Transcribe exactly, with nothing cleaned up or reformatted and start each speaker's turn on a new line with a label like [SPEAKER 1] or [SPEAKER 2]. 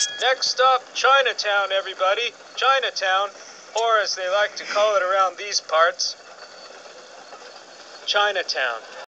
[SPEAKER 1] Next stop, Chinatown, everybody. Chinatown, or as they like to call it around these parts, Chinatown.